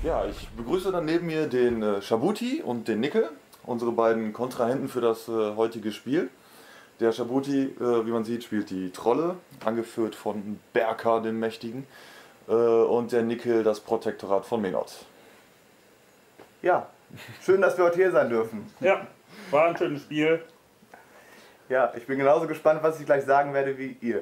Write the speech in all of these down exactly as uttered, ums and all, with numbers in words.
Ja, ich begrüße dann neben mir den äh, Shabuti und den Nickel, unsere beiden Kontrahenten für das äh, heutige Spiel. Der Shabuti, äh, wie man sieht, spielt die Trolle, angeführt von Berka, dem Mächtigen, äh, und der Nickel das Protektorat von Menot. Ja, schön, dass wir heute hier sein dürfen. Ja, war ein schönes Spiel. Ja, ich bin genauso gespannt, was ich gleich sagen werde wie ihr.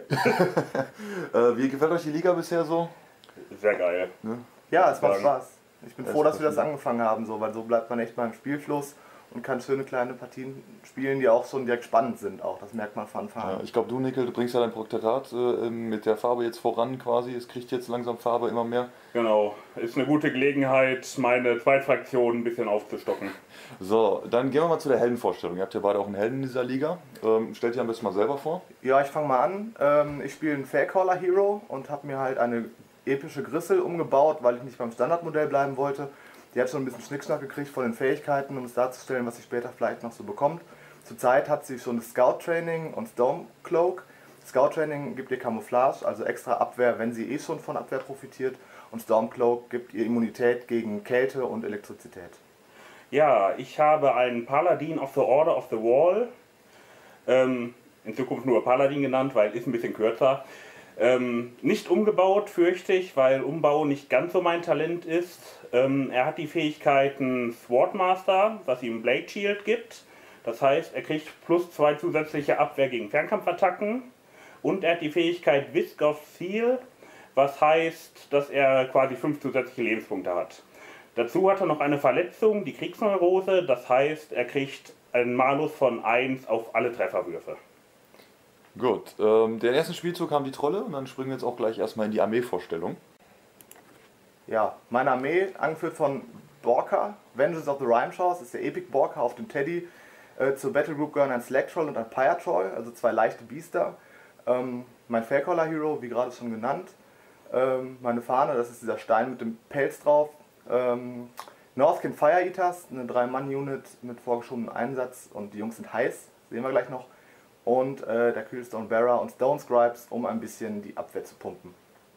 äh, wie gefällt euch die Liga bisher so? Sehr geil. Ne? Ja, es macht Spaß. Ich bin Ja, froh, dass wir das gut. angefangen haben, so, weil so bleibt man echt mal im Spielfluss und kann schöne kleine Partien spielen, die auch schon direkt spannend sind. Auch das merkt man von Anfang Ja, an. ich glaube, du, Nickel, du bringst ja dein Protektorat äh, mit der Farbe jetzt voran quasi. Es kriegt jetzt langsam Farbe immer mehr. Genau, ist eine gute Gelegenheit, meine Zweitfraktion ein bisschen aufzustocken. So, dann gehen wir mal zu der Heldenvorstellung. Ihr habt ja beide auch einen Helden in dieser Liga. Ähm, stellt ihr am besten mal selber vor. Ja, ich fange mal an. Ähm, ich spiele einen Faircaller Hero und habe mir halt eine epische Grissel umgebaut, weil ich nicht beim Standardmodell bleiben wollte. Die hat schon ein bisschen Schnickschnack gekriegt von den Fähigkeiten, um es darzustellen, was sie später vielleicht noch so bekommt. Zurzeit hat sie schon das Scout-Training und Stormcloak. Scout-Training gibt ihr Camouflage, also extra Abwehr, wenn sie eh schon von Abwehr profitiert. Und Stormcloak gibt ihr Immunität gegen Kälte und Elektrizität. Ja, ich habe einen Paladin of the Order of the Wall. Ähm, in Zukunft nur Paladin genannt, weil ist ein bisschen kürzer. Ähm, nicht umgebaut, fürchte ich, weil Umbau nicht ganz so mein Talent ist. Ähm, er hat die Fähigkeiten Swordmaster, was ihm Blade Shield gibt. Das heißt, er kriegt plus zwei zusätzliche Abwehr gegen Fernkampfattacken. Und er hat die Fähigkeit Whisk of Seal, was heißt, dass er quasi fünf zusätzliche Lebenspunkte hat. Dazu hat er noch eine Verletzung, die Kriegsneurose, das heißt, er kriegt einen Malus von eins auf alle Trefferwürfe. Gut, ähm, den ersten Spielzug haben die Trolle und dann springen wir jetzt auch gleich erstmal in die Armeevorstellung. Ja, meine Armee, angeführt von Borka, Vengeance of the Rhymeshaws, ist der Epic Borka auf dem Teddy. Äh, zur Battlegroup gehören ein Slag Troll und ein Pyre Troll, also zwei leichte Biester. Ähm, mein Faircaller Hero, wie gerade schon genannt. Ähm, meine Fahne, das ist dieser Stein mit dem Pelz drauf. Ähm, Northkin Fire Eaters, eine drei Mann Unit mit vorgeschobenem Einsatz und die Jungs sind heiß, sehen wir gleich noch. Und äh, der Keelstone Bearer und Stone Scribes, um ein bisschen die Abwehr zu pumpen.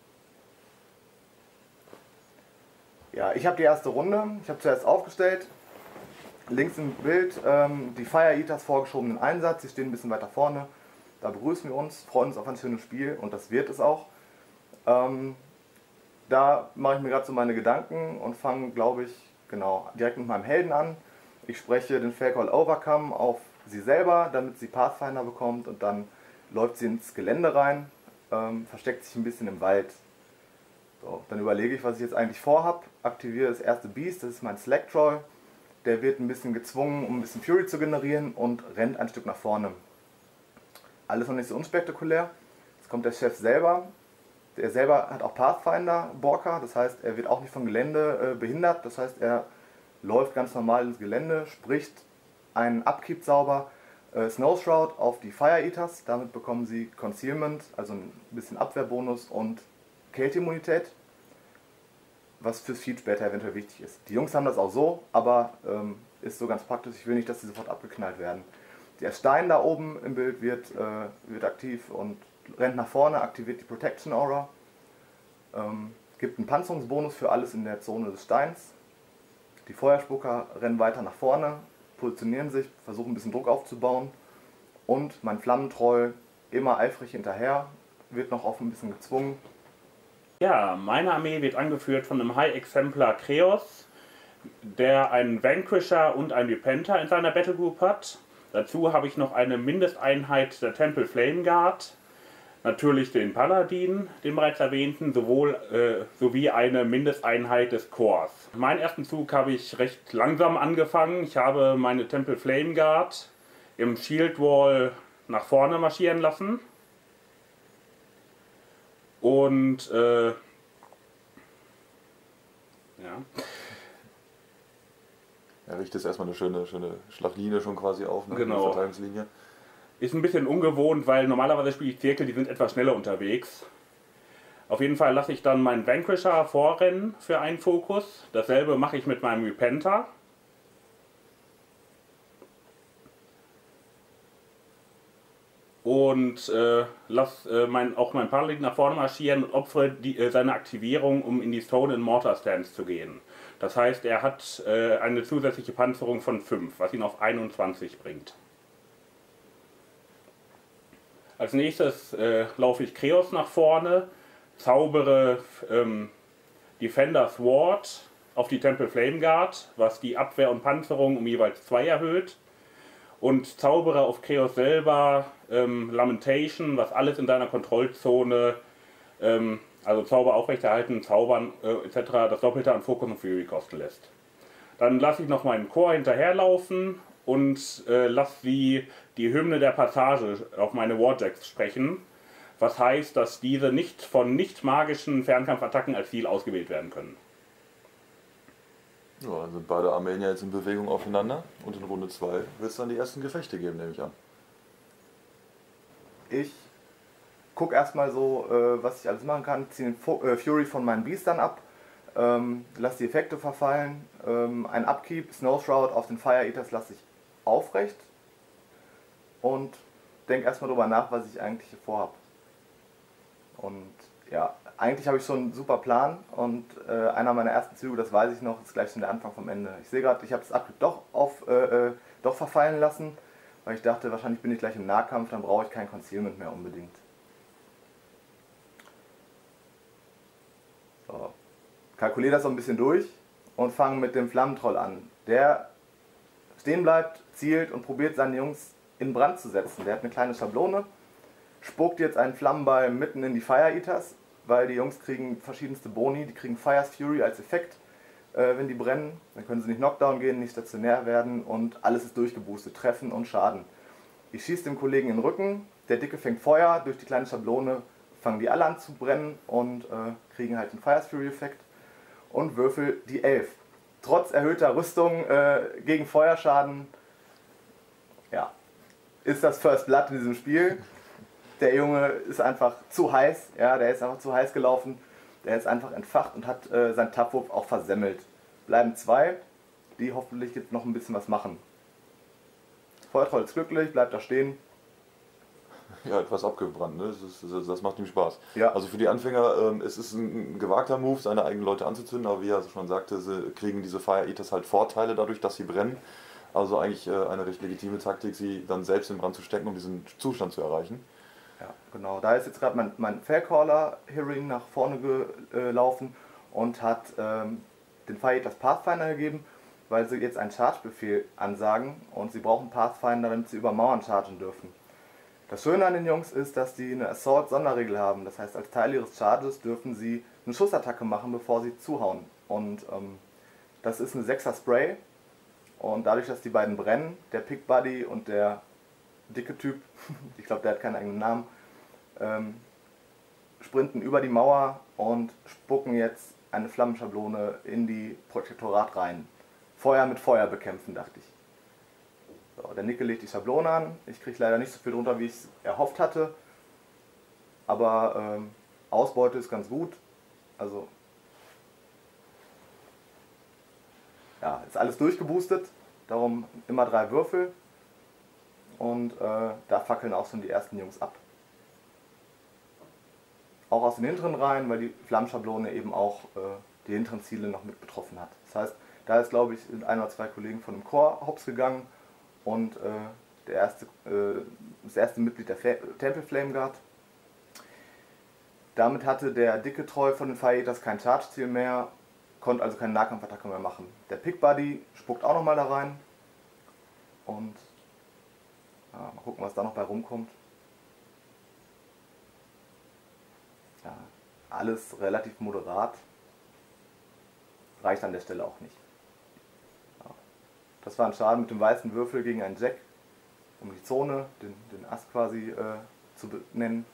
Ja, ich habe die erste Runde. Ich habe zuerst aufgestellt. Links im Bild ähm, die Fire Eaters vorgeschobenen Einsatz. Sie stehen ein bisschen weiter vorne. Da begrüßen wir uns, freuen uns auf ein schönes Spiel und das wird es auch. Ähm, da mache ich mir gerade so meine Gedanken und fange, glaube ich, genau direkt mit meinem Helden an. Ich spreche den Faircall Overcome auf sie selber, damit sie Pathfinder bekommt und dann läuft sie ins Gelände rein, ähm, versteckt sich ein bisschen im Wald. So, dann überlege ich, was ich jetzt eigentlich vorhab, aktiviere das erste Beast, das ist mein Slag Troll. Der wird ein bisschen gezwungen, um ein bisschen Fury zu generieren und rennt ein Stück nach vorne. Alles noch nicht so unspektakulär. Jetzt kommt der Chef selber. Der selber hat auch Pathfinder Borka, das heißt, er wird auch nicht vom Gelände äh, behindert. Das heißt, er läuft ganz normal ins Gelände, spricht einen Upkeep-Zauber äh, Snow Shroud auf die Fire Eaters. Damit bekommen sie Concealment, also ein bisschen Abwehrbonus und Kälteimmunität, was fürs Feed später eventuell wichtig ist. Die Jungs haben das auch so, aber ähm, ist so ganz praktisch. Ich will nicht, dass sie sofort abgeknallt werden. Der Stein da oben im Bild wird, äh, wird aktiv und rennt nach vorne, aktiviert die Protection Aura. Ähm, gibt einen Panzerungsbonus für alles in der Zone des Steins. Die Feuerspucker rennen weiter nach vorne, positionieren sich, versuchen ein bisschen Druck aufzubauen. Und mein Flammentroll immer eifrig hinterher, wird noch oft ein bisschen gezwungen. Ja, meine Armee wird angeführt von einem High Exemplar Kreos, der einen Vanquisher und einen Repenter in seiner Battlegroup hat. Dazu habe ich noch eine Mindesteinheit der Temple Flame Guard, natürlich den Paladin, den bereits erwähnten, sowohl, äh, sowie eine Mindesteinheit des Chors. Meinen ersten Zug habe ich recht langsam angefangen. Ich habe meine Temple Flame Guard im Shield Wall nach vorne marschieren lassen. Und äh, ja. Er richtet erstmal eine schöne, schöne Schlachtlinie schon quasi auf, ne? Genau. Eine Verteidigungslinie. Ist ein bisschen ungewohnt, weil normalerweise spiele ich Zirkel, die sind etwas schneller unterwegs. Auf jeden Fall lasse ich dann meinen Vanquisher vorrennen für einen Fokus. Dasselbe mache ich mit meinem Repenter. und äh, lass äh, mein, auch mein Paladin nach vorne marschieren und opfere die, äh, seine Aktivierung, um in die Stone and Mortar Stance zu gehen. Das heißt, er hat äh, eine zusätzliche Panzerung von fünf, was ihn auf einundzwanzig bringt. Als nächstes äh, laufe ich Kreos nach vorne, zaubere ähm, Defender Sword auf die Temple Flame Guard, was die Abwehr und Panzerung um jeweils zwei erhöht. Und zaubere auf Kreos selber ähm, Lamentation, was alles in deiner Kontrollzone, ähm, also Zauber aufrechterhalten, Zaubern äh, et cetera, das Doppelte an Focus und Fury kosten lässt. Dann lasse ich noch meinen Chor hinterherlaufen und äh, lasse sie die Hymne der Passage auf meine Warjacks sprechen, was heißt, dass diese nicht von nicht magischen Fernkampfattacken als Ziel ausgewählt werden können. Ja, dann sind beide Armeen ja jetzt in Bewegung aufeinander und in Runde zwei wird es dann die ersten Gefechte geben, nehme ich an. Ich gucke erstmal so, äh, was ich alles machen kann, ziehe den Fu äh, Fury von meinen Biestern ab, ähm, lasse die Effekte verfallen, ähm, ein Upkeep, Snow Shroud auf den Fire Eaters lasse ich aufrecht und denke erstmal darüber nach, was ich eigentlich hier vorhabe. Und ja, eigentlich habe ich schon einen super Plan und äh, einer meiner ersten Züge, das weiß ich noch, ist gleich schon der Anfang vom Ende. Ich sehe gerade, ich habe das Upkeep doch, auf, äh, doch verfallen lassen, weil ich dachte, wahrscheinlich bin ich gleich im Nahkampf, dann brauche ich kein Concealment mehr unbedingt. So. Kalkuliere das so ein bisschen durch und fange mit dem Flammentroll an. Der stehen bleibt, zielt und probiert seine Jungs in Brand zu setzen. Der hat eine kleine Schablone, spuckt jetzt einen Flammenball mitten in die Fire Eaters, weil die Jungs kriegen verschiedenste Boni, die kriegen Fire's Fury als Effekt, äh, wenn die brennen. Dann können sie nicht Knockdown gehen, nicht stationär werden und alles ist durchgeboostet, Treffen und Schaden. Ich schieße dem Kollegen in den Rücken, der Dicke fängt Feuer, durch die kleine Schablone fangen die alle an zu brennen und äh, kriegen halt den Fire's Fury Effekt und würfel die elf. Trotz erhöhter Rüstung äh, gegen Feuerschaden, ja, ist das First Blood in diesem Spiel. Der Junge ist einfach zu heiß, ja, der ist einfach zu heiß gelaufen, der ist einfach entfacht und hat äh, seinen Tapwurf auch versemmelt. Bleiben zwei, die hoffentlich jetzt noch ein bisschen was machen. Feuertroll ist glücklich, bleibt da stehen. Ja, etwas abgebrannt, ne? Das, ist, das macht ihm Spaß. Ja. Also für die Anfänger, ähm, es ist ein, ein gewagter Move, seine eigenen Leute anzuzünden, aber wie er schon sagte, sie kriegen diese Fire Eaters halt Vorteile dadurch, dass sie brennen. Also eigentlich äh, eine recht legitime Taktik, sie dann selbst in Brand zu stecken, um diesen Zustand zu erreichen. Ja, genau. Da ist jetzt gerade mein, mein Faircaller Hearing nach vorne gelaufen und hat ähm, den Fire Eaters Pathfinder gegeben, weil sie jetzt einen Charge-Befehl ansagen und sie brauchen Pathfinder, damit sie über Mauern chargen dürfen. Das Schöne an den Jungs ist, dass die eine Assault-Sonderregel haben. Das heißt, als Teil ihres Charges dürfen sie eine Schussattacke machen, bevor sie zuhauen. Und ähm, das ist eine sechser Spray. Und dadurch, dass die beiden brennen, der Pick Buddy und der dicke Typ, ich glaube, der hat keinen eigenen Namen, ähm, sprinten über die Mauer und spucken jetzt eine Flammenschablone in die Protektorat rein. Feuer mit Feuer bekämpfen, dachte ich. So, der Nickel legt die Schablone an. Ich kriege leider nicht so viel drunter, wie ich es erhofft hatte. Aber ähm, Ausbeute ist ganz gut. Also, ja, ist alles durchgeboostet. Darum immer drei Würfel. Und äh, da fackeln auch schon die ersten Jungs ab. Auch aus den hinteren Reihen, weil die Flammenschablone eben auch äh, die hinteren Ziele noch mit betroffen hat. Das heißt, da ist, glaube ich, ein oder zwei Kollegen von dem Chor hops gegangen. Und äh, der erste, äh, das erste Mitglied der Fa- Temple Flame Guard. Damit hatte der dicke Troll von den Fire Eaters kein Charge-Ziel mehr, konnte also keine Nahkampfattacke mehr machen. Der Pick Buddy spuckt auch nochmal da rein. Und ja, mal gucken, was da noch bei rumkommt. Ja, alles relativ moderat. Reicht an der Stelle auch nicht. Das war ein Schaden mit dem weißen Würfel gegen einen Jack, um die Zone, den, den Ast quasi äh, zu benennen.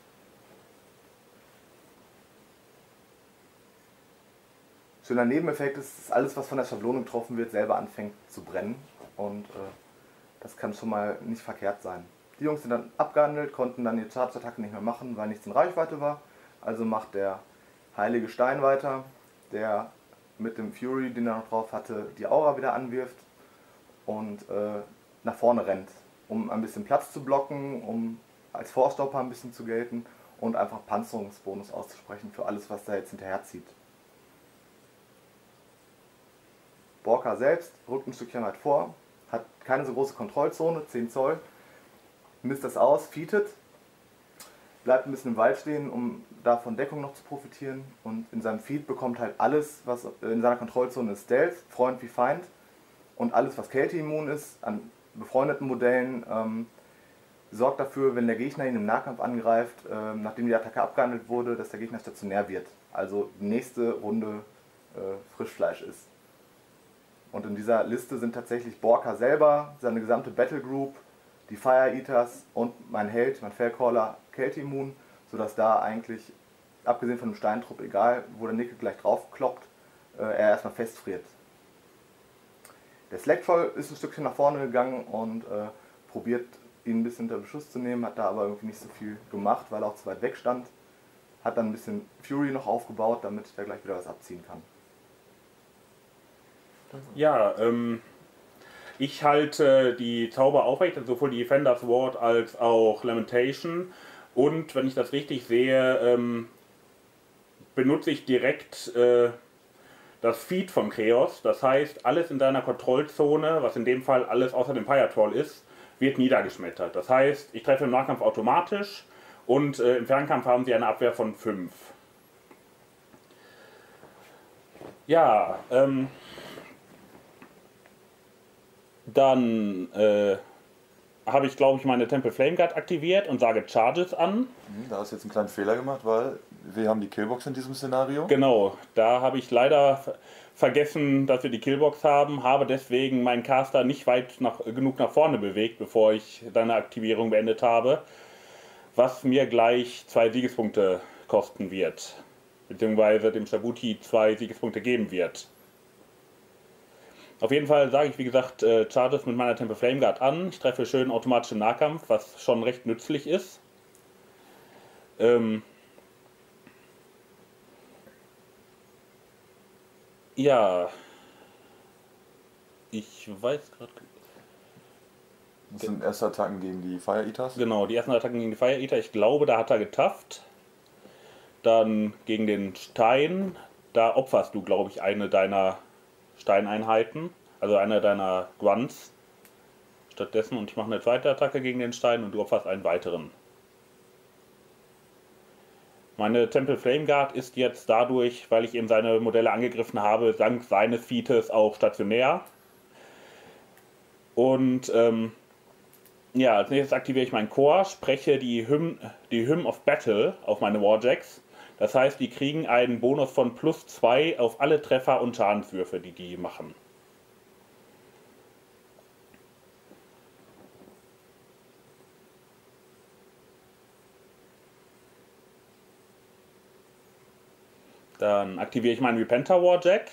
Schöner Nebeneffekt ist, dass alles, was von der Schablone getroffen wird, selber anfängt zu brennen. Und äh, das kann schon mal nicht verkehrt sein. Die Jungs sind dann abgehandelt, konnten dann die Charge-Attacke nicht mehr machen, weil nichts in Reichweite war. Also macht der heilige Stein weiter, der mit dem Fury, den er noch drauf hatte, die Aura wieder anwirft. Und äh, nach vorne rennt, um ein bisschen Platz zu blocken, um als Vorstopper ein bisschen zu gelten und einfach Panzerungsbonus auszusprechen für alles, was da jetzt hinterherzieht. Borka selbst rückt ein Stückchen weit vor, hat keine so große Kontrollzone, zehn Zoll, misst das aus, feedet, bleibt ein bisschen im Wald stehen, um da von Deckung noch zu profitieren, und in seinem Feed bekommt halt alles, was in seiner Kontrollzone ist, Stealth, Freund wie Feind, und alles, was kälteimmun ist, an befreundeten Modellen, ähm, sorgt dafür, wenn der Gegner ihn im Nahkampf angreift, ähm, nachdem die Attacke abgehandelt wurde, dass der Gegner stationär wird, also die nächste Runde äh, Frischfleisch ist. Und in dieser Liste sind tatsächlich Borka selber, seine gesamte Battle Group, die Fire Eaters und mein Held, mein Fellcaller, kälteimmun, sodass da eigentlich, abgesehen von dem Steintrupp, egal wo der Nickel gleich drauf kloppt, äh, er erstmal festfriert. Der Slacktroll ist ein Stückchen nach vorne gegangen und äh, probiert ihn ein bisschen unter Beschuss zu nehmen, hat da aber irgendwie nicht so viel gemacht, weil er auch zu weit weg stand. Hat dann ein bisschen Fury noch aufgebaut, damit er gleich wieder was abziehen kann. Ja, ähm, ich halte die Zauber aufrecht, also sowohl die Defender's Ward als auch Lamentation, und wenn ich das richtig sehe, ähm, benutze ich direkt äh, das Feed von Chaos, das heißt, alles in deiner Kontrollzone, was in dem Fall alles außer dem Fire Troll ist, wird niedergeschmettert. Das heißt, ich treffe im Nahkampf automatisch und äh, im Fernkampf haben sie eine Abwehr von fünf. Ja, ähm... Dann äh, habe ich, glaube ich, meine Temple Flame Guard aktiviert und sage Charges an. Da hast du jetzt einen kleinen Fehler gemacht, weil wir haben die Killbox in diesem Szenario. Genau, da habe ich leider vergessen, dass wir die Killbox haben, habe deswegen meinen Caster nicht weit nach, genug nach vorne bewegt, bevor ich deine Aktivierung beendet habe, was mir gleich zwei Siegespunkte kosten wird, beziehungsweise dem Shabuti zwei Siegespunkte geben wird. Auf jeden Fall sage ich, wie gesagt, äh, Charges mit meiner Temple Flame Guard an. Ich treffe schön automatischen Nahkampf, was schon recht nützlich ist. Ähm ja, ich weiß gerade... Das sind erste Attacken gegen die Fire Eaters. Genau, die ersten Attacken gegen die Fire Eater. Ich glaube, da hat er getafft. Dann gegen den Stein. Da opferst du, glaube ich, eine deiner Steineinheiten, also einer deiner Grunts stattdessen, und ich mache eine zweite Attacke gegen den Stein und du opferst einen weiteren. Meine Temple Flame Guard ist jetzt dadurch, weil ich eben seine Modelle angegriffen habe, dank seines Feates auch stationär. Und ähm, ja, als nächstes aktiviere ich meinen Chor, spreche die Hymn, die Hymn of Battle auf meine Warjacks. Das heißt, die kriegen einen Bonus von plus zwei auf alle Treffer und Schadenswürfe, die die machen. Dann aktiviere ich meinen Repenter Warjack,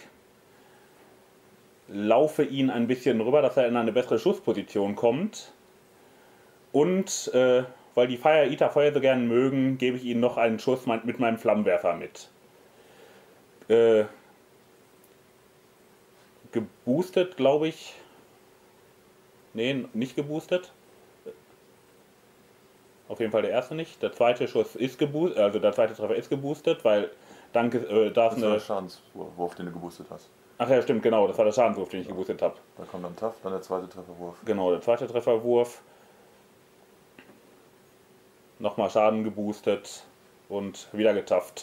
laufe ihn ein bisschen rüber, dass er in eine bessere Schussposition kommt, und äh, weil die Fire Eater Feuer so gern mögen, gebe ich ihnen noch einen Schuss mit meinem Flammenwerfer mit. Äh, geboostet, glaube ich. Nee, nicht geboostet. Auf jeden Fall der erste nicht. Der zweite Schuss ist geboostet, also der zweite Treffer ist geboostet, weil danke, äh, da ist Das war eine... der Schadenswurf, den du geboostet hast. Ach ja, stimmt, genau, das war der Schadenswurf, den ich geboostet habe. Da kommt dann Taff, dann der zweite Trefferwurf. Genau, der zweite Trefferwurf. Nochmal Schaden geboostet und wieder getafft.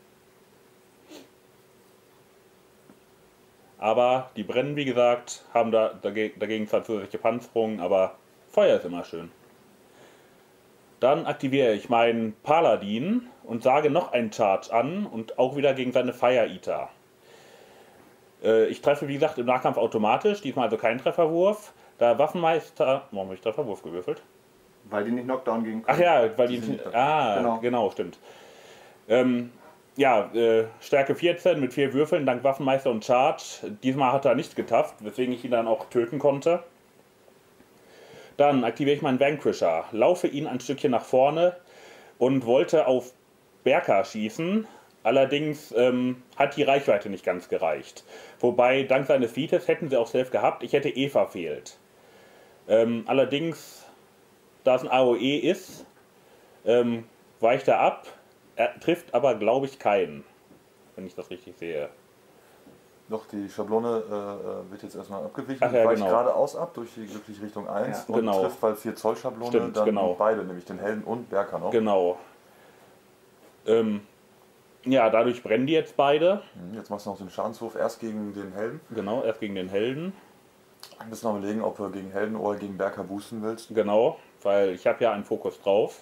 Aber die brennen, wie gesagt, haben da dagegen zwar zusätzliche Panzerung, aber Feuer ist immer schön. Dann aktiviere ich meinen Paladin und sage noch einen Charge an und auch wieder gegen seine Fire Eater. Äh, ich treffe, wie gesagt, im Nahkampf automatisch, diesmal also kein Trefferwurf. Da Waffenmeister... Warum habe ich Trefferwurf gewürfelt? Weil die nicht Knockdown gehen können. Ach ja, weil die... die die ah, genau, genau. stimmt. Ähm, ja, äh, Stärke vierzehn mit vier Würfeln, dank Waffenmeister und Charge. Diesmal hat er nicht getafft, weswegen ich ihn dann auch töten konnte. Dann aktiviere ich meinen Vanquisher, laufe ihn ein Stückchen nach vorne und wollte auf Berka schießen. Allerdings ähm, hat die Reichweite nicht ganz gereicht. Wobei, dank seines Feates hätten sie auch Stealth gehabt. Ich hätte eh verfehlt. Ähm, allerdings, da es ein A O E ist, ähm, weicht er ab, er trifft aber, glaube ich, keinen, wenn ich das richtig sehe. Doch, die Schablone äh, äh, wird jetzt erstmal abgewichen. Ach ja, weicht genau. geradeaus ab durch die glückliche Richtung eins Ja, und genau. trifft, weil vier Zoll Schablone, Stimmt, dann genau. beide, nämlich den Helden und Berka noch. Genau. Ähm, ja, dadurch brennen die jetzt beide. Mhm, Jetzt machst du noch den Schadenswurf erst gegen den Helden. Genau, erst gegen den Helden. Du musst noch überlegen, ob du gegen Helden oder gegen Berka boosten willst. Genau, weil ich habe ja einen Fokus drauf.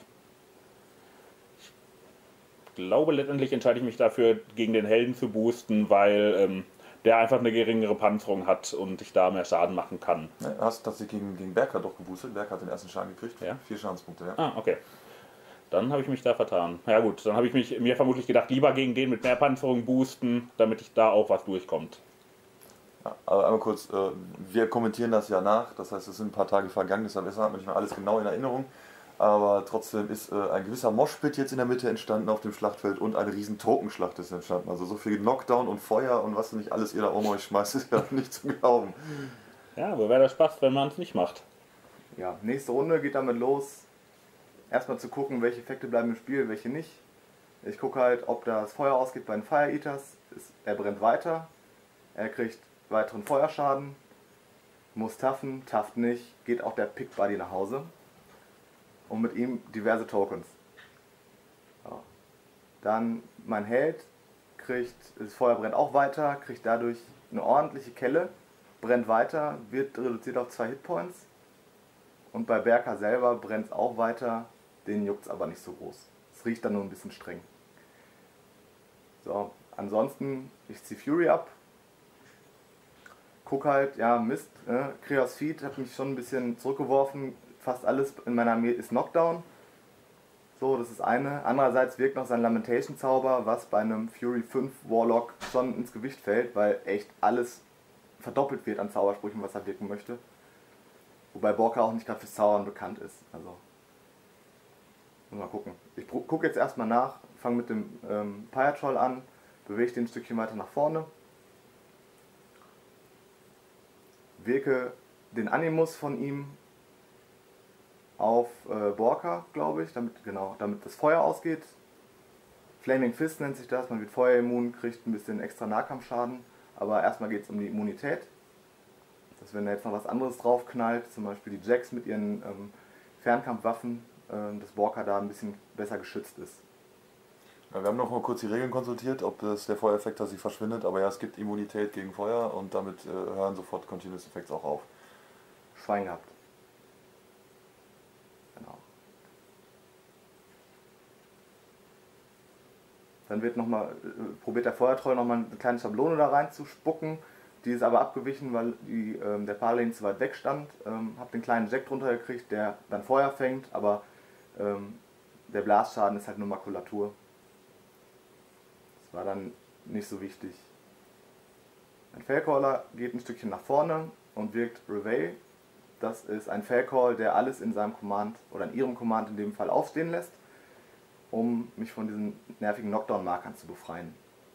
Ich glaube, letztendlich entscheide ich mich dafür, gegen den Helden zu boosten, weil ähm, der einfach eine geringere Panzerung hat und ich da mehr Schaden machen kann. Ne, hast tatsächlich gegen, gegen Berka doch geboostet. Berka hat den ersten Schaden gekriegt. Ja. Vier Schadenspunkte, ja. Ah, okay. Dann habe ich mich da vertan. Ja gut, dann habe ich mich, mir vermutlich gedacht, lieber gegen den mit mehr Panzerung boosten, damit ich da auch was durchkommt. Ja, aber einmal kurz, äh, wir kommentieren das ja nach, das heißt, es sind ein paar Tage vergangen, deshalb hat man nicht mehr alles genau in Erinnerung. Aber trotzdem ist äh, ein gewisser Moshpit jetzt in der Mitte entstanden auf dem Schlachtfeld und eine riesen Tokenschlacht ist entstanden. Also so viel Knockdown und Feuer und was nicht alles ihr da um euch schmeißt, ist ja nicht zu glauben. Ja, aber wäre das Spaß, wenn man es nicht macht. Ja, nächste Runde geht damit los. Erstmal zu gucken, welche Effekte bleiben im Spiel, welche nicht. Ich gucke halt, ob das Feuer ausgeht bei den Fire Eaters. Er brennt weiter. Er kriegt weiteren Feuerschaden. Muss taffen, tafft nicht. Geht auch der Pick Buddy nach Hause. Und mit ihm diverse Tokens. Ja. Dann mein Held kriegt, das Feuer brennt auch weiter, kriegt dadurch eine ordentliche Kelle, brennt weiter, wird reduziert auf zwei Hitpoints. Und bei Berka selber brennt es auch weiter, den juckt es aber nicht so groß. Es riecht dann nur ein bisschen streng. So, ansonsten, ich ziehe Fury ab. Guck halt, ja Mist, äh, Kreos Feed hat mich schon ein bisschen zurückgeworfen. Fast alles in meiner Armee ist Knockdown. So, das ist eine. Andererseits wirkt noch sein Lamentation-Zauber, was bei einem Fury fünf Warlock schon ins Gewicht fällt, weil echt alles verdoppelt wird an Zaubersprüchen, was er wirken möchte. Wobei Borka auch nicht gerade fürs Zaubern bekannt ist. Also, mal gucken. Ich gucke jetzt erstmal nach, fange mit dem ähm, Pyre Troll an, bewege den ein Stückchen weiter nach vorne. Wirke den Animus von ihm auf äh, Borka, glaube ich, damit, genau, damit das Feuer ausgeht. Flaming Fist nennt sich das, man wird feuerimmun, kriegt ein bisschen extra Nahkampfschaden, aber erstmal geht es um die Immunität. Dass wenn da jetzt noch was anderes draufknallt, zum Beispiel die Jax mit ihren ähm, Fernkampfwaffen, äh, dass Borka da ein bisschen besser geschützt ist. Ja, wir haben noch mal kurz die Regeln konsultiert, ob das der Feuereffekt tatsächlich verschwindet, aber ja, es gibt Immunität gegen Feuer und damit äh, hören sofort Continuous Effects auch auf. Schwein gehabt. Genau. Dann wird noch mal, äh, probiert der Feuertroll nochmal eine kleine Schablone da rein zu spucken. Die ist aber abgewichen, weil die, ähm, der Paladin zu weit weg stand. Ähm, hab den kleinen Jack drunter gekriegt, der dann Feuer fängt, aber ähm, der Blastschaden ist halt nur Makulatur. Das war dann nicht so wichtig. Ein Fellcaller geht ein Stückchen nach vorne und wirkt Reveille. Das ist ein Fellcall, der alles in seinem Command oder in ihrem Command in dem Fall aufstehen lässt, um mich von diesen nervigen Knockdown-Markern zu befreien.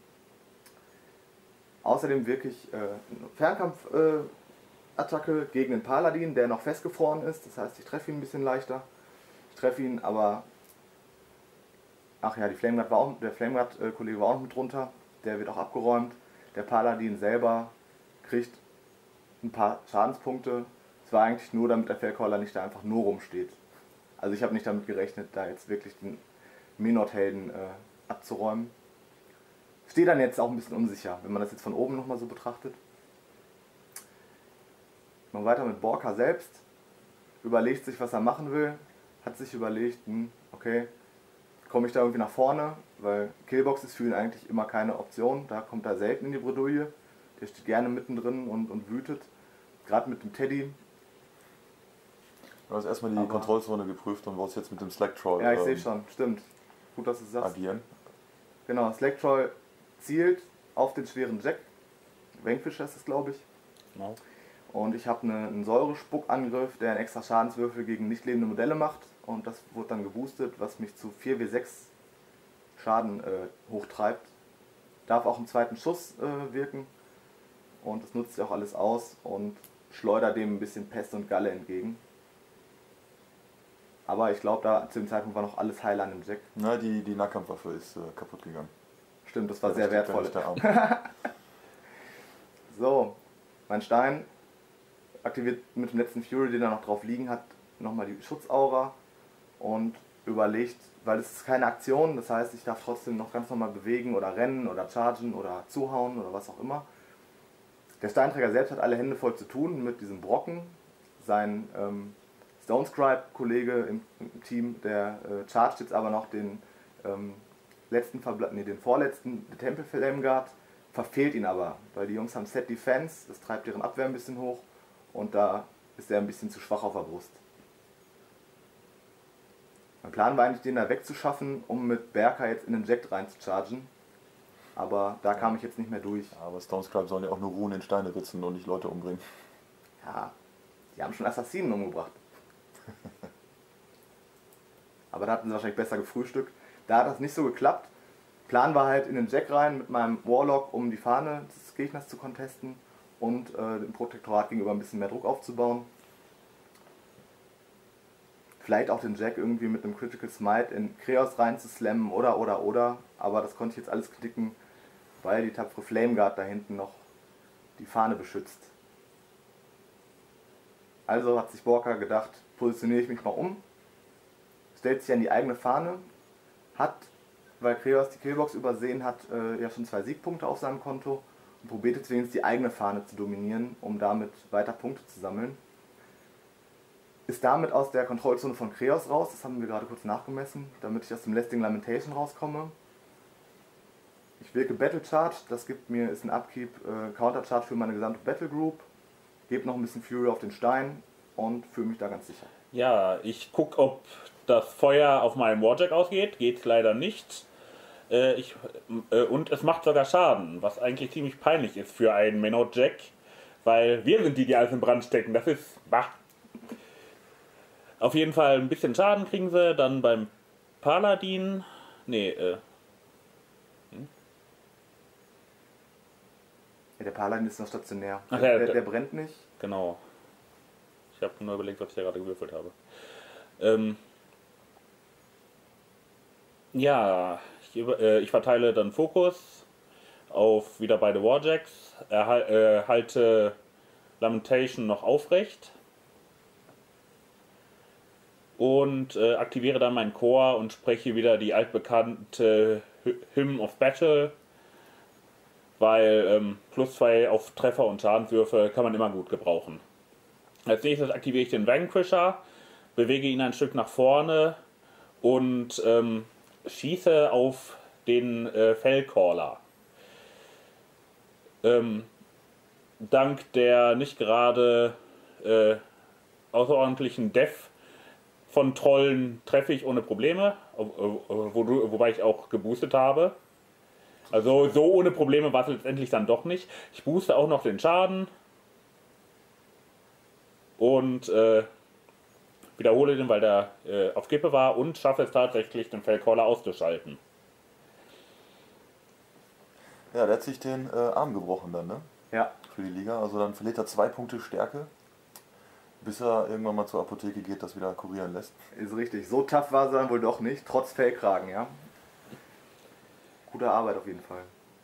Außerdem wirklich äh, eine Fernkampf-Attacke äh, gegen den Paladin, der noch festgefroren ist. Das heißt, ich treffe ihn ein bisschen leichter. Ich treffe ihn aber... Ach ja, die Flameguard war auch, der Flameguard-Kollege war auch noch mit drunter. Der wird auch abgeräumt. Der Paladin selber kriegt ein paar Schadenspunkte. Es war eigentlich nur, damit der Fellcaller nicht da einfach nur rumsteht. Also ich habe nicht damit gerechnet, da jetzt wirklich den Menot-Helden äh, abzuräumen. Stehe dann jetzt auch ein bisschen unsicher, wenn man das jetzt von oben nochmal so betrachtet. Mal weiter mit Borka selbst. Überlegt sich, was er machen will. Hat sich überlegt, hm, okay, komme ich da irgendwie nach vorne, weil Killbox ist für ihn eigentlich immer keine Option. Da kommt er selten in die Bredouille. Der steht gerne mittendrin und, und wütet. Gerade mit dem Teddy. Du hast erstmal die Aber- Kontrollzone geprüft und wolltest jetzt mit dem Slack Troll Ja, ich ähm, sehe schon, stimmt. Gut, dass du es sagst. agieren. Genau, Slack Troll zielt auf den schweren Jack. Vanquish ist es, glaube ich. Genau. Und ich habe eine, einen Säurespuckangriff, der einen extra Schadenswürfel gegen nicht lebende Modelle macht. Und das wurde dann geboostet, was mich zu vier W sechs Schaden äh, hochtreibt. Darf auch im zweiten Schuss äh, wirken. Und das nutzt ja auch alles aus und schleudert dem ein bisschen Pest und Galle entgegen. Aber ich glaube, da zu dem Zeitpunkt war noch alles heil an dem Jack. Na, die, die Nahkampfwaffe ist äh, kaputt gegangen. Stimmt, das war Ja, sehr das wertvoll. steht da nicht der Arm. So, mein Stein aktiviert mit dem letzten Fury, den er noch drauf liegen hat, nochmal die Schutzaura und überlegt, weil es ist keine Aktion, das heißt, ich darf trotzdem noch ganz normal bewegen oder rennen oder chargen oder zuhauen oder was auch immer. Der Steinträger selbst hat alle Hände voll zu tun mit diesem Brocken. Sein ähm, Stonescribe-Kollege im, im Team, der äh, chargt jetzt aber noch den ähm, letzten, Verbla nee, den vorletzten Temple Flame Guard, verfehlt ihn aber, weil die Jungs haben Set Defense, das treibt deren Abwehr ein bisschen hoch und da ist er ein bisschen zu schwach auf der Brust. Mein Plan war eigentlich, den da wegzuschaffen, um mit Berka jetzt in den Jack rein zu chargen. Aber da kam ich jetzt nicht mehr durch. Ja, aber Stonescribe sollen ja auch nur Runen in Steine ritzen und nicht Leute umbringen. Ja, die haben schon Assassinen umgebracht. Aber da hatten sie wahrscheinlich besser gefrühstückt. Da hat das nicht so geklappt. Plan war halt in den Jack rein mit meinem Warlock, um die Fahne des Gegners zu contesten und äh, dem Protektorat gegenüber ein bisschen mehr Druck aufzubauen. Vielleicht auch den Jack irgendwie mit einem Critical Smite in Kreos rein zu slammen oder oder oder. Aber das konnte ich jetzt alles knicken, weil die tapfere Flame Guard da hinten noch die Fahne beschützt. Also hat sich Borka gedacht, positioniere ich mich mal um, stellt sich an die eigene Fahne, hat, weil Kreos die Killbox übersehen hat, äh, ja schon zwei Siegpunkte auf seinem Konto und probiert jetzt wenigstens die eigene Fahne zu dominieren, um damit weiter Punkte zu sammeln. Ist damit aus der Kontrollzone von Kreos raus, das haben wir gerade kurz nachgemessen, damit ich aus dem Lasting Lamentation rauskomme. Ich wirke Battle Charge, das gibt mir, ist ein Upkeep, äh, Counter Charge für meine gesamte Battle Group. Gebe noch ein bisschen Fury auf den Stein und fühle mich da ganz sicher. Ja, ich gucke, ob das Feuer auf meinem Warjack ausgeht. Geht leider nicht. Äh, ich, äh, und es macht sogar Schaden, was eigentlich ziemlich peinlich ist für einen Menot Jack, weil wir sind die, die alles in Brand stecken. Das ist... Bah. Auf jeden Fall ein bisschen Schaden kriegen sie. Dann beim Paladin... Nee, äh... Hm? Ja, der Paladin ist noch stationär. Ach, der, ja, der, der- der brennt nicht. Genau. Ich habe nur überlegt, was ich da gerade gewürfelt habe. Ähm, ja, ich, über- äh, ich verteile dann Fokus auf wieder beide Warjacks, erhal äh, halte Lamentation noch aufrecht und äh, aktiviere dann meinen Chor und spreche wieder die altbekannte Hy- Hymn of Battle, weil ähm, plus zwei auf Treffer und Schadenswürfe kann man immer gut gebrauchen. Als nächstes aktiviere ich den Vanquisher, bewege ihn ein Stück nach vorne und ähm, schieße auf den äh, Fellcaller. Ähm, dank der nicht gerade äh, außerordentlichen Def von Trollen treffe ich ohne Probleme, wo, wo, wobei ich auch geboostet habe. Also so ohne Probleme war es letztendlich dann doch nicht. Ich booste auch noch den Schaden. Und äh, wiederhole den, weil der äh, auf Kippe war und schaffe es tatsächlich, den Fellcaller auszuschalten. Ja, der hat sich den äh, Arm gebrochen dann, ne? Ja, Für die Liga. Also dann verliert er zwei Punkte Stärke, bis er irgendwann mal zur Apotheke geht, das wieder kurieren lässt. ist richtig. So tough war sie dann wohl doch nicht, trotz Fellkragen, ja. Gute Arbeit auf jeden Fall.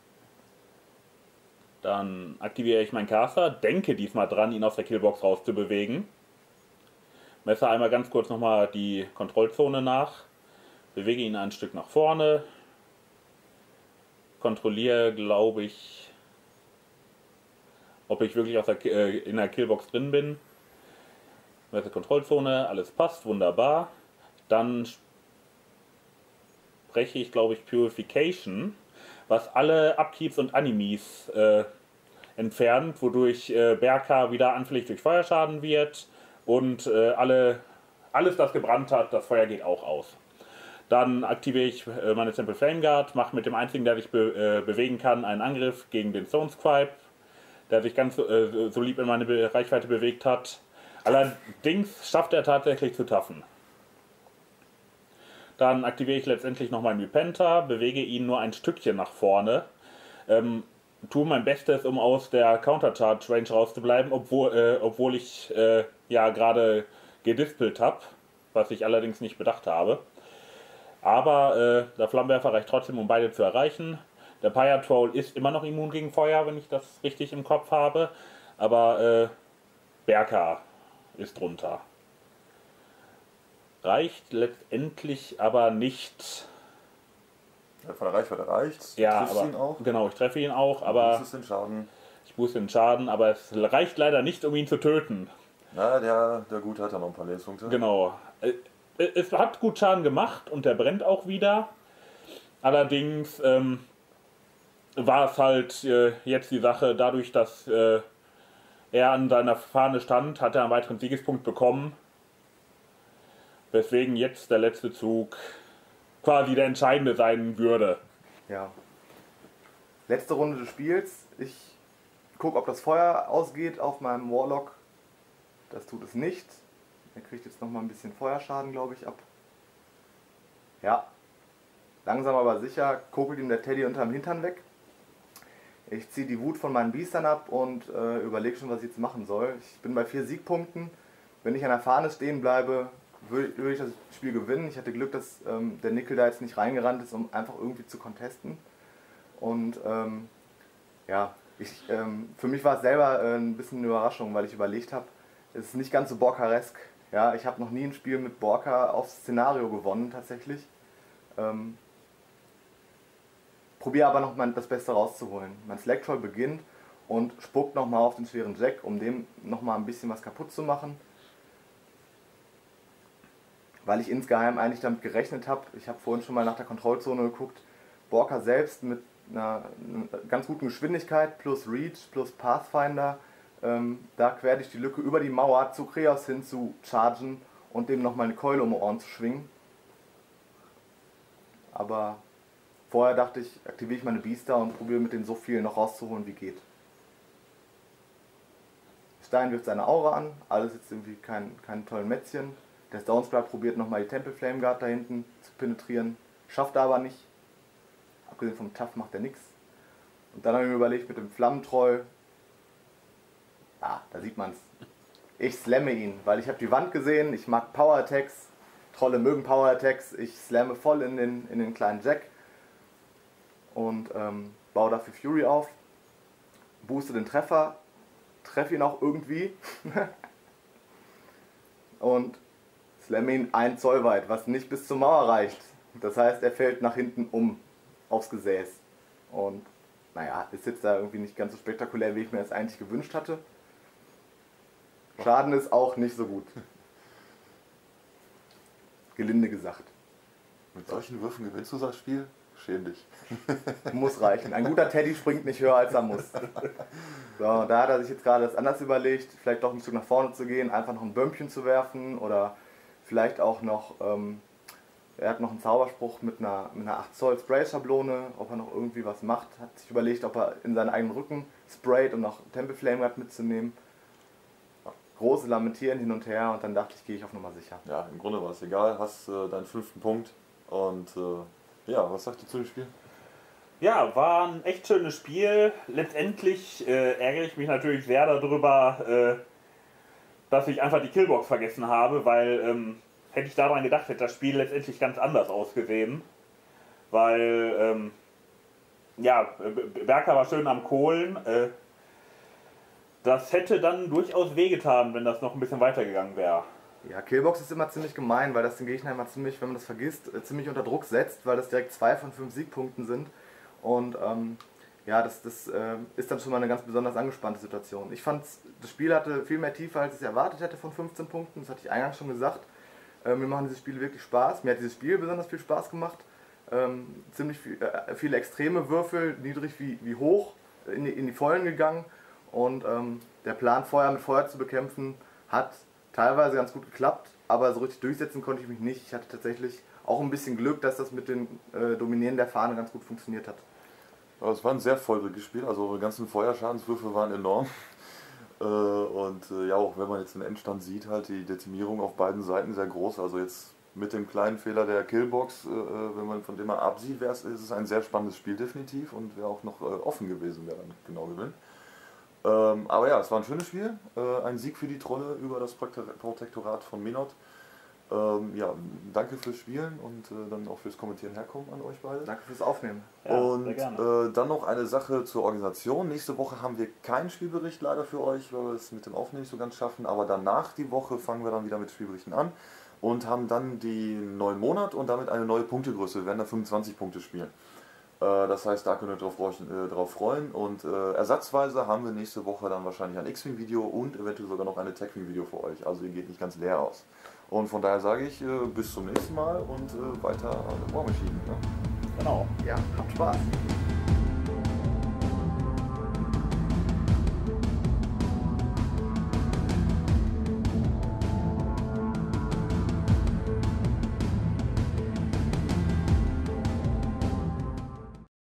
Dann aktiviere ich meinen Caster, denke diesmal dran, ihn aus der Killbox rauszubewegen. Messe einmal ganz kurz nochmal die Kontrollzone nach, bewege ihn ein Stück nach vorne, kontrolliere, glaube ich, ob ich wirklich aus der, äh, in der Killbox drin bin. Messe Kontrollzone, alles passt, wunderbar. Dann spreche ich, glaube ich, Purification, was alle Upkeeps und Animes äh, entfernt, wodurch äh, Berka wieder anfällig durch Feuerschaden wird und äh, alle, alles, das gebrannt hat, das Feuer geht auch aus. Dann aktiviere ich äh, meine Temple Flame Guard, mache mit dem einzigen, der sich be äh, bewegen kann, einen Angriff gegen den Stonescribe, der sich ganz äh, so lieb in meine be Reichweite bewegt hat. Allerdings schafft er tatsächlich zu taffen. Dann aktiviere ich letztendlich noch meinen Repenter, bewege ihn nur ein Stückchen nach vorne. Ähm, tue mein Bestes, um aus der Counter-Charge-Range rauszubleiben, obwohl, äh, obwohl ich äh, ja gerade gedispelt habe. was ich allerdings nicht bedacht habe. Aber äh, der Flammenwerfer reicht trotzdem, um beide zu erreichen. Der Pyre Troll ist immer noch immun gegen Feuer, wenn ich das richtig im Kopf habe. Aber äh, Berka ist drunter. Reicht letztendlich aber nicht. Ja, von der Reichweite reicht. Ja, triffst aber ihn auch. genau, ich treffe ihn auch, aber Das ist den Schaden. ich buße den Schaden, aber es reicht leider nicht, um ihn zu töten. Na, der, der Gute hat ja noch ein paar Lebenspunkte. Genau. Äh, Es hat gut Schaden gemacht und der brennt auch wieder. Allerdings ähm, war es halt äh, jetzt die Sache, dadurch, dass äh, er an seiner Fahne stand, hat er einen weiteren Siegespunkt bekommen. Weswegen jetzt der letzte Zug quasi der entscheidende sein würde. Ja. Letzte Runde des Spiels. Ich gucke, ob das Feuer ausgeht auf meinem Warlock. Das tut es nicht. Er kriegt jetzt nochmal ein bisschen Feuerschaden, glaube ich, ab. Ja. Langsam aber sicher kokelt ihm der Teddy unterm Hintern weg. Ich ziehe die Wut von meinen Biestern ab und äh, überlege schon, was ich jetzt machen soll. Ich bin bei vier Siegpunkten. Wenn ich an der Fahne stehen bleibe, würde würd ich das Spiel gewinnen. Ich hatte Glück, dass ähm, der Nickel da jetzt nicht reingerannt ist, um einfach irgendwie zu contesten. Und ähm, ja, ich, ähm, für mich war es selber äh, ein bisschen eine Überraschung, weil ich überlegt habe, es ist nicht ganz so Borkaresk. Ja, ich habe noch nie ein Spiel mit Borka aufs Szenario gewonnen, tatsächlich. Ähm, Probiere aber noch mal das Beste rauszuholen. Mein Slack-Troll beginnt und spuckt nochmal auf den schweren Jack, um dem nochmal ein bisschen was kaputt zu machen. Weil ich insgeheim eigentlich damit gerechnet habe, ich habe vorhin schon mal nach der Kontrollzone geguckt, Borka selbst mit einer, einer ganz guten Geschwindigkeit plus Reach plus Pathfinder, ähm, da quer durch die Lücke über die Mauer zu Kreos hin zu chargen und dem nochmal eine Keule um die Ohren zu schwingen. Aber vorher dachte ich, aktiviere ich meine Biester und probiere mit denen so viel noch rauszuholen, wie geht. Stein wirft seine Aura an, alles jetzt irgendwie kein, kein tollen Mätzchen. Der Stonesblood probiert nochmal die Temple Flame Guard da hinten zu penetrieren, schafft er aber nicht. Abgesehen vom Tough macht er nichts. Und dann habe ich mir überlegt, mit dem Flammentroll, ah, da sieht man es. Ich slamme ihn, weil ich habe die Wand gesehen, ich mag Power Attacks, Trolle mögen Power Attacks, ich slamme voll in den, in den kleinen Jack und ähm, baue dafür Fury auf, booste den Treffer, treffe ihn auch irgendwie und slamme ihn ein Zoll weit, was nicht bis zur Mauer reicht. Das heißt, er fällt nach hinten um aufs Gesäß. Und naja, ist jetzt da irgendwie nicht ganz so spektakulär, wie ich mir das eigentlich gewünscht hatte. Schaden ist auch nicht so gut. Gelinde gesagt. Mit solchen Würfen gewinnst du das Spiel? Schäm dich. Muss reichen. Ein guter Teddy springt nicht höher, als er muss. So, da hat er sich jetzt gerade das anders überlegt, vielleicht doch ein Stück nach vorne zu gehen, einfach noch ein Bömpchen zu werfen oder vielleicht auch noch, ähm, er hat noch einen Zauberspruch mit einer, mit einer acht Zoll Spray-Schablone, ob er noch irgendwie was macht, hat sich überlegt, ob er in seinen eigenen Rücken sprayt, um noch Temple Flame Guard mitzunehmen. Große Lamentieren hin und her und dann dachte ich, gehe ich auf Nummer sicher. Ja, im Grunde war es egal, hast äh, deinen fünften Punkt und äh, ja, was sagst du zu dem Spiel? Ja, war ein echt schönes Spiel. Letztendlich äh, ärgere ich mich natürlich sehr darüber, äh, dass ich einfach die Killbox vergessen habe, weil ähm, hätte ich daran gedacht, hätte das Spiel letztendlich ganz anders ausgesehen. Weil, ähm, ja, Berka war schön am Kohlen. Äh, das hätte dann durchaus wehgetan, wenn das noch ein bisschen weitergegangen wäre. Ja, Killbox ist immer ziemlich gemein, weil das den Gegner immer ziemlich, wenn man das vergisst, äh, ziemlich unter Druck setzt, weil das direkt zwei von fünf Siegpunkten sind. Und ähm, ja, das, das äh, ist dann schon mal eine ganz besonders angespannte Situation. Ich fand, das Spiel hatte viel mehr Tiefe, als ich erwartet hätte von fünfzehn Punkten. Das hatte ich eingangs schon gesagt. Äh, mir machen diese Spiele wirklich Spaß. Mir hat dieses Spiel besonders viel Spaß gemacht. Ähm, ziemlich viel, äh, viele extreme Würfel, niedrig wie, wie hoch, in die, in die Vollen gegangen. Und ähm, der Plan, Feuer mit Feuer zu bekämpfen, hat teilweise ganz gut geklappt, aber so richtig durchsetzen konnte ich mich nicht. Ich hatte tatsächlich auch ein bisschen Glück, dass das mit dem äh, Dominieren der Fahne ganz gut funktioniert hat. Aber es war ein sehr feuriges Spiel, also die ganzen Feuerschadenswürfe waren enorm. Äh, und äh, ja, auch wenn man jetzt den Endstand sieht, halt die Dezimierung auf beiden Seiten sehr groß. Also jetzt mit dem kleinen Fehler der Killbox, äh, wenn man von dem man absieht, wäre es, ist es ein sehr spannendes Spiel definitiv und wäre auch noch äh, offen gewesen, wer dann genau gewinnt. Ähm, aber ja, es war ein schönes Spiel, äh, ein Sieg für die Trolle über das Protektorat von Menot. Ähm, ja, danke fürs Spielen und äh, dann auch fürs Kommentieren herkommen an euch beide. Danke fürs Aufnehmen. Ja, und sehr gerne. äh, dann noch eine Sache zur Organisation. Nächste Woche haben wir keinen Spielbericht leider für euch, weil wir es mit dem Aufnehmen nicht so ganz schaffen. Aber danach die Woche fangen wir dann wieder mit Spielberichten an und haben dann den neuen Monat und damit eine neue Punktegröße. Wir werden dann fünfundzwanzig Punkte spielen. Äh, das heißt, da könnt ihr drauf, äh, drauf freuen. Und äh, ersatzweise haben wir nächste Woche dann wahrscheinlich ein X-Wing-Video und eventuell sogar noch eine Tech-Wing-Video für euch. Also ihr geht nicht ganz leer aus. Und von daher sage ich, äh, bis zum nächsten Mal und äh, weiter an der War Machine. Ne? Genau. Ja, habt Spaß.